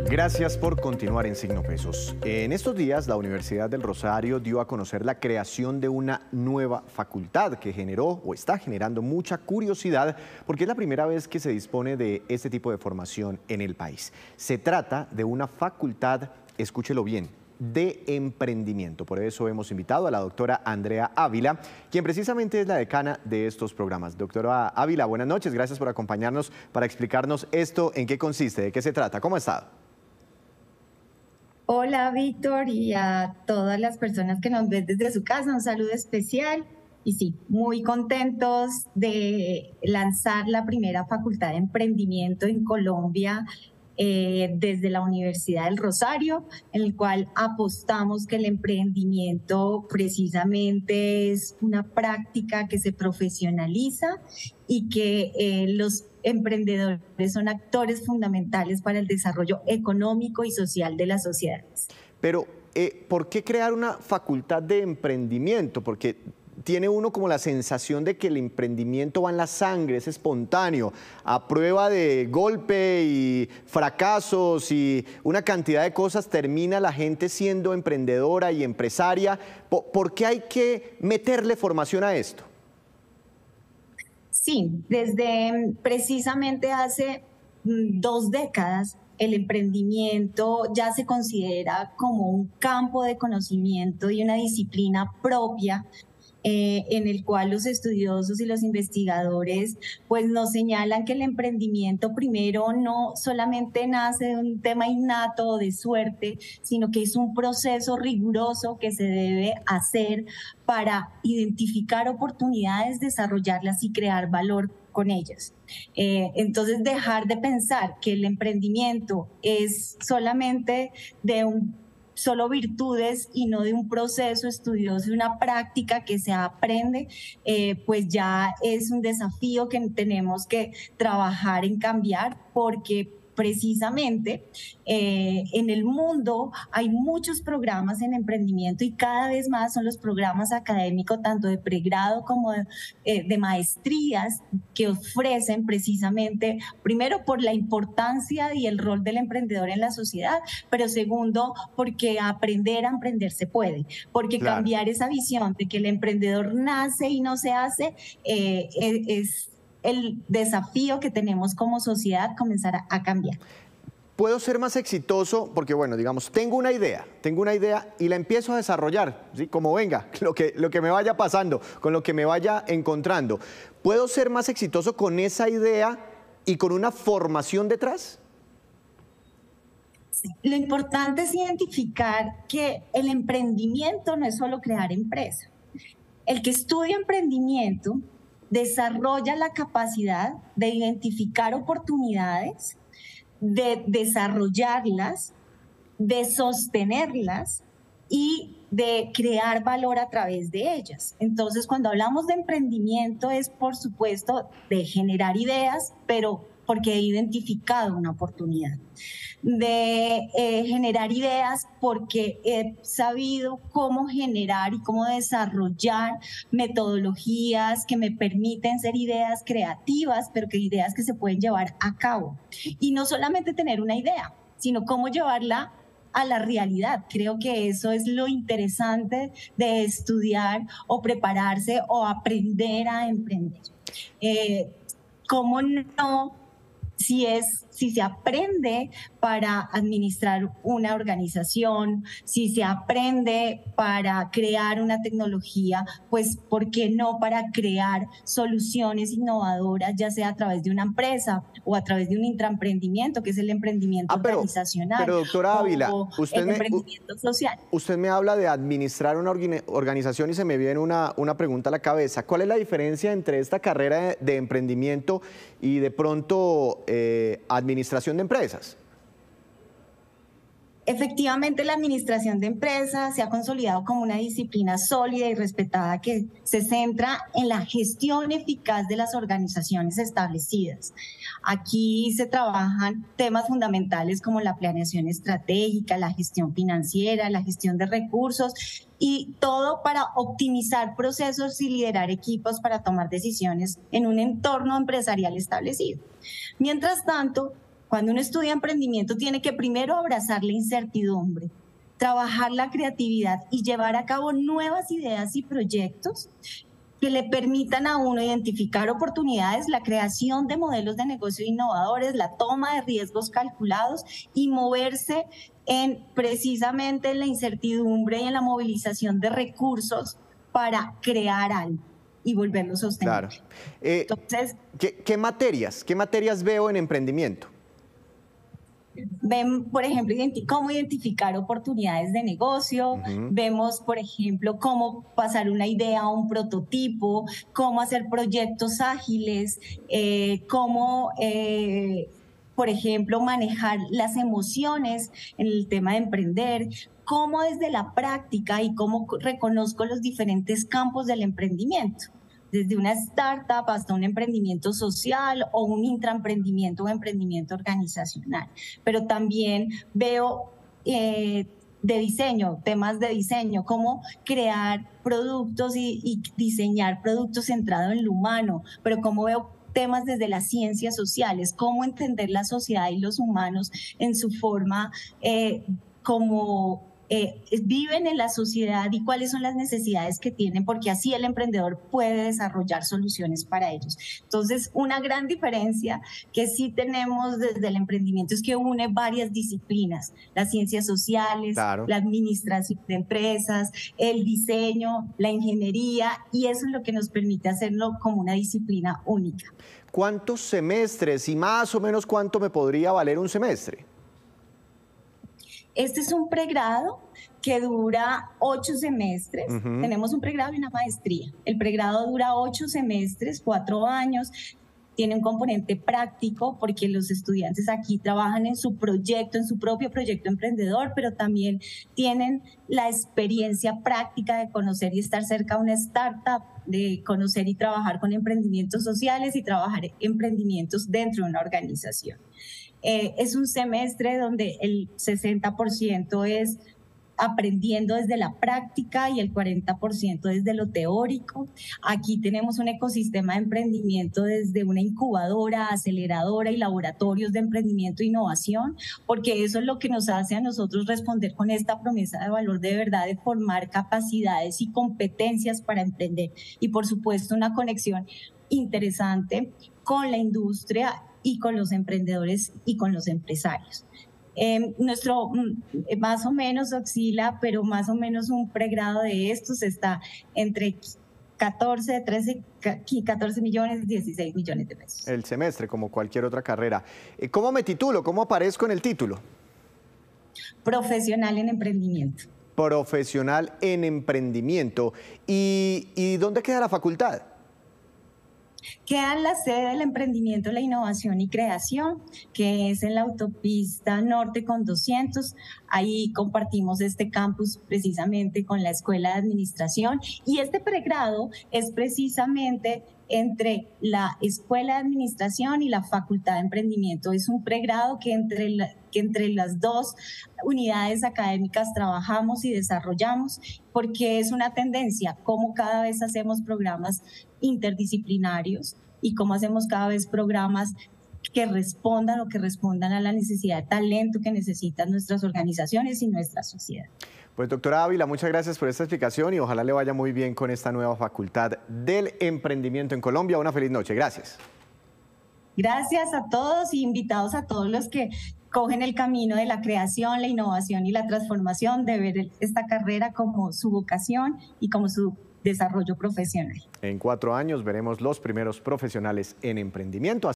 Gracias por continuar en Signo Pesos. En estos días, la Universidad del Rosario dio a conocer la creación de una nueva facultad que generó o está generando mucha curiosidad porque es la primera vez que se dispone de este tipo de formación en el país. Se trata de una facultad, escúchelo bien, de emprendimiento. Por eso hemos invitado a la doctora Andrea Ávila, quien precisamente es la decana de estos programas. Doctora Ávila, buenas noches, gracias por acompañarnos para explicarnos esto, en qué consiste, de qué se trata. ¿Cómo ha estado? Hola, Víctor, y a todas las personas que nos ven desde su casa, un saludo especial. Y sí, muy contentos de lanzar la primera facultad de emprendimiento en Colombia desde la Universidad del Rosario, en el cual apostamos que el emprendimiento precisamente es una práctica que se profesionaliza y que los emprendedores son actores fundamentales para el desarrollo económico y social de las sociedades. Pero, ¿por qué crear una facultad de emprendimiento? Porque tiene uno como la sensación de que el emprendimiento va en la sangre, es espontáneo, a prueba de golpe y fracasos y una cantidad de cosas termina la gente siendo emprendedora y empresaria. ¿Por qué hay que meterle formación a esto? Sí, desde precisamente hace 2 décadas el emprendimiento ya se considera como un campo de conocimiento y una disciplina propia en el cual los estudiosos y los investigadores pues nos señalan que el emprendimiento primero no solamente nace de un tema innato o de suerte, sino que es un proceso riguroso que se debe hacer para identificar oportunidades, desarrollarlas y crear valor con ellas. Entonces, dejar de pensar que el emprendimiento es solamente de solo virtudes y no de un proceso estudioso y una práctica que se aprende, pues ya es un desafío que tenemos que trabajar en cambiar, porque precisamente en el mundo hay muchos programas en emprendimiento y cada vez más son los programas académicos, tanto de pregrado como de maestrías, que ofrecen precisamente, primero por la importancia y el rol del emprendedor en la sociedad, pero segundo, porque aprender a emprender se puede, porque claro, cambiar esa visión de que el emprendedor nace y no se hace es el desafío que tenemos como sociedad, comenzar a cambiar. Puedo ser más exitoso porque, bueno, digamos, tengo una idea y la empiezo a desarrollar, ¿sí? Como venga, lo que me vaya pasando, con lo que me vaya encontrando. ¿Puedo ser más exitoso con esa idea y con una formación detrás? Sí. Lo importante es identificar que el emprendimiento no es solo crear empresa. El que estudia emprendimiento desarrolla la capacidad de identificar oportunidades, de desarrollarlas, de sostenerlas y de crear valor a través de ellas. Entonces, cuando hablamos de emprendimiento es, por supuesto, de generar ideas, pero porque he identificado una oportunidad, de generar ideas porque he sabido cómo generar y cómo desarrollar metodologías que me permiten ser ideas creativas, pero que ideas que se pueden llevar a cabo. Y no solamente tener una idea, sino cómo llevarla a la realidad. Creo que eso es lo interesante de estudiar o prepararse o aprender a emprender. ¿Cómo no? Si se aprende para administrar una organización, si se aprende para crear una tecnología, pues ¿por qué no para crear soluciones innovadoras, ya sea a través de una empresa o a través de un intraemprendimiento, que es el emprendimiento organizacional? Pero doctora Ávila, emprendimiento social. Usted me habla de administrar una organización y se me viene una pregunta a la cabeza. ¿Cuál es la diferencia entre esta carrera de emprendimiento y de pronto administración de empresas? Efectivamente, la administración de empresas se ha consolidado como una disciplina sólida y respetada que se centra en la gestión eficaz de las organizaciones establecidas. Aquí se trabajan temas fundamentales como la planeación estratégica, la gestión financiera, la gestión de recursos y todo para optimizar procesos y liderar equipos para tomar decisiones en un entorno empresarial establecido. Mientras tanto, Cuando uno estudia emprendimiento tiene que primero abrazar la incertidumbre, trabajar la creatividad y llevar a cabo nuevas ideas y proyectos que le permitan a uno identificar oportunidades, la creación de modelos de negocio innovadores, la toma de riesgos calculados y moverse precisamente en la incertidumbre y en la movilización de recursos para crear algo y volverlo sostenible. Claro. Entonces, ¿qué materias veo en emprendimiento? ven, por ejemplo, cómo identificar oportunidades de negocio, vemos, por ejemplo, cómo pasar una idea a un prototipo, cómo hacer proyectos ágiles, cómo, por ejemplo, manejar las emociones en el tema de emprender, cómo desde la práctica y cómo reconozco los diferentes campos del emprendimiento, desde una startup hasta un emprendimiento social o un intraemprendimiento o emprendimiento organizacional. Pero también veo de diseño, temas de diseño, cómo crear productos y diseñar productos centrados en lo humano, pero cómo veo temas desde las ciencias sociales, cómo entender la sociedad y los humanos en su forma como viven en la sociedad y cuáles son las necesidades que tienen, porque así el emprendedor puede desarrollar soluciones para ellos. Entonces, una gran diferencia que sí tenemos desde el emprendimiento es que une varias disciplinas, las ciencias sociales, claro, la administración de empresas, el diseño, la ingeniería, y eso es lo que nos permite hacerlo como una disciplina única. ¿Cuántos semestres y más o menos cuánto me podría valer un semestre? Este es un pregrado que dura 8 semestres. Tenemos un pregrado y una maestría. El pregrado dura 8 semestres, 4 años. Tiene un componente práctico porque los estudiantes aquí trabajan en su proyecto, en su propio proyecto emprendedor, pero también tienen la experiencia práctica de conocer y estar cerca de una startup, de conocer y trabajar con emprendimientos sociales y trabajar emprendimientos dentro de una organización. Es un semestre donde el 60% es aprendiendo desde la práctica y el 40% desde lo teórico. Aquí tenemos un ecosistema de emprendimiento desde una incubadora, aceleradora y laboratorios de emprendimiento e innovación, porque eso es lo que nos hace a nosotros responder con esta promesa de valor de verdad, de formar capacidades y competencias para emprender. Y por supuesto una conexión interesante con la industria y con los emprendedores y con los empresarios. Nuestro más o menos oscila, pero más o menos un pregrado de estos está entre 14 millones, 16 millones de pesos. El semestre, como cualquier otra carrera. ¿Cómo me titulo? ¿Cómo aparezco en el título? Profesional en emprendimiento. Profesional en emprendimiento. ¿Y dónde queda la facultad? Queda en la sede del emprendimiento, la innovación y creación, que es en la autopista norte con 200. Ahí compartimos este campus precisamente con la Escuela de Administración, y este pregrado es precisamente entre la Escuela de Administración y la Facultad de Emprendimiento. Es un pregrado que entre las dos unidades académicas trabajamos y desarrollamos, porque es una tendencia, cómo cada vez hacemos programas interdisciplinarios y cómo hacemos cada vez programas que respondan a la necesidad de talento que necesitan nuestras organizaciones y nuestra sociedad. Pues doctora Ávila, muchas gracias por esta explicación y ojalá le vaya muy bien con esta nueva facultad del emprendimiento en Colombia. Una feliz noche. Gracias. Gracias a todos y invitados a todos los que cogen el camino de la creación, la innovación y la transformación, de ver esta carrera como su vocación y como su desarrollo profesional. En 4 años veremos los primeros profesionales en emprendimiento.